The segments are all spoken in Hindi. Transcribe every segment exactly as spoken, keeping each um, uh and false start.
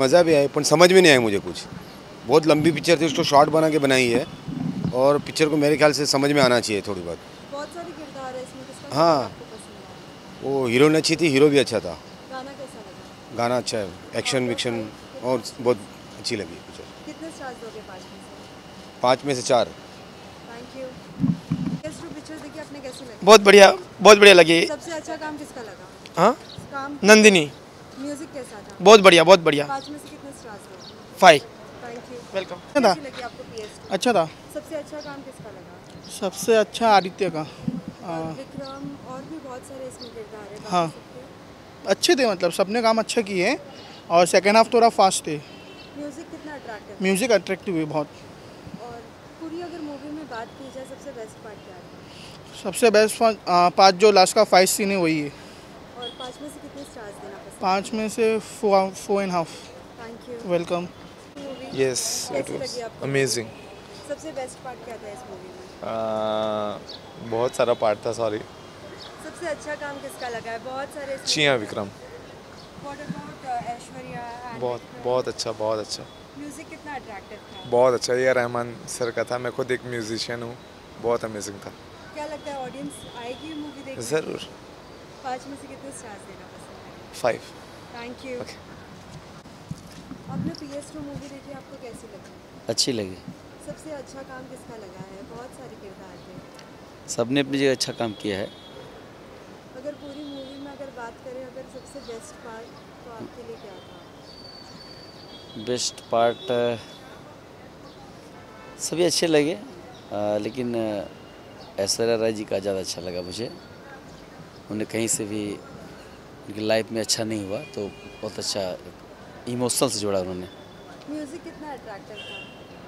मज़ा भी आया, पर समझ में नहीं आया मुझे कुछ। बहुत लंबी पिक्चर थी, उसको शॉर्ट बना के बनाई है और पिक्चर को मेरे ख्याल से समझ में आना चाहिए थोड़ी बहुत। बहुत सारे किरदार है इसमें, किसका किरदार हाँ, आपको पसंद आया? वो हीरोइन अच्छी थी, हीरो भी अच्छा था। गाना कैसा लगा? गाना अच्छा है, एक्शन विक्शन और बहुत अच्छी लगी पिक्चर। कितने स्टार्स दोगे पाँच में से? पाँच में से चार। Thank you. गेस्ट टू पिक्चर देखी आपने, कैसी लगी? बहुत बढ़िया, बहुत बढ़िया लगी। सबसे अच्छा काम किसका लगा? हाँ, काम नंदिनी। म्यूजिक कैसा था? बहुत बढ़िया, बहुत बढ़िया। पाँच में से कितने स्टार्स दोगे? फाइव। Thank you. वेलकम। कैसी लगी आपको पीएस? अच्छा था। सबसे अच्छा काम किसका लगा? सबसे अच्छा आदित्य का। और विक्रम और भी बहुत सारे इसमें किरदार है। हाँ, अच्छे थे, मतलब सबने काम अच्छा किए हैं और सेकेंड हाफ थोड़ा फास्ट थे। म्यूजिक कितना अट्रैक्टिव? म्यूजिक अट्रैक्टिव है बहुत। और पूरी अगर मूवी में बात की जाए, सबसे बेस्ट पार्ट क्या है? सबसे बेस्ट पाँच जो लास्ट का फाइट सीन है वही है। और पाँच में से कितने स्टार्स देना पसंद? पाँच में से four four and half. Thank you. Welcome. Movie Yes, it कैसी was लगी आपको? amazing. सबसे बेस्ट पार्ट क्या था इस मूवी में? Uh, बहुत सारा पार्ट था, सॉरी। सबसे अच्छा काम किसका लगा है? बहुत सारे इसमें चिया हैं। Vikram. What about, uh, Aishwarya and बहुत विक्रम? बहुत अच्छा, बहुत अच्छा, म्यूजिक कितना अट्रैक्टिव था? बहुत अच्छा। ये रहमान सर का था। मैं खुद एक म्यूजिशियन हूँ, बहुत अमेजिंग था। क्या लगता है ऑडियंस आएगी ये मूवी देखने? ज़रूर। पाँच में से कितने स्टार्स देना पसंद है? फाइव। Thank you. Okay. आपने पीएस टू मूवी देखी, आपको कैसी लगी? अच्छी लगी। सबसे अच्छा काम किसका लगा है? बहुत सारे किरदार थे। सबने अपनी जगह अच्छा काम किया है। अगर पूरी मूवी में अगर बात करें, अगर सबसे बेस्ट पार्ट तो आपके लिए क्या था? बेस्ट पार्ट सभी अच्छे लगे, आ, लेकिन ऐश्वर्या राय जी का ज़्यादा अच्छा लगा मुझे। उन्हें कहीं से भी उनकी लाइफ में अच्छा नहीं हुआ तो बहुत अच्छा इमोशनल से जोड़ा उन्होंने। म्यूजिक कितना अट्रैक्टिव था?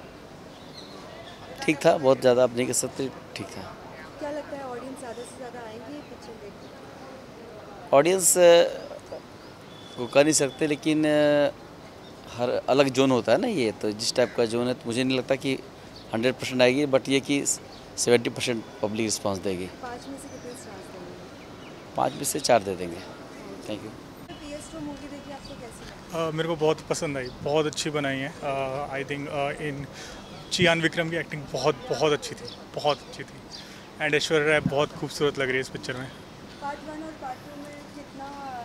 ठीक था, बहुत ज़्यादा आप नहीं कह सकते, ठीक था। क्या लगता है ऑडियंस ज़्यादा से ज़्यादा आएंगी ये पिक्चर देखने? ऑडियंस को कह नहीं सकते, लेकिन हर अलग जोन होता है ना, ये तो जिस टाइप का जोन है तो मुझे नहीं लगता कि हंड्रेड परसेंट आएगी, बट ये कि सेवेंटी परसेंट पब्लिक रिस्पांस देगी। पाँच में से कितने स्टार्स देंगे? पाँच में से चार दे देंगे। Thank you. PS two movie देखी, आपको कैसी लगी? Uh, मेरे को बहुत पसंद आई, बहुत अच्छी बनाई है। I think in Chiyaan Vikram की एक्टिंग बहुत बहुत अच्छी थी, बहुत अच्छी थी। एंड ऐश्वर्या राय बहुत खूबसूरत लग रही है इस पिक्चर में। पार्ट वन और पार्ट टू में कितना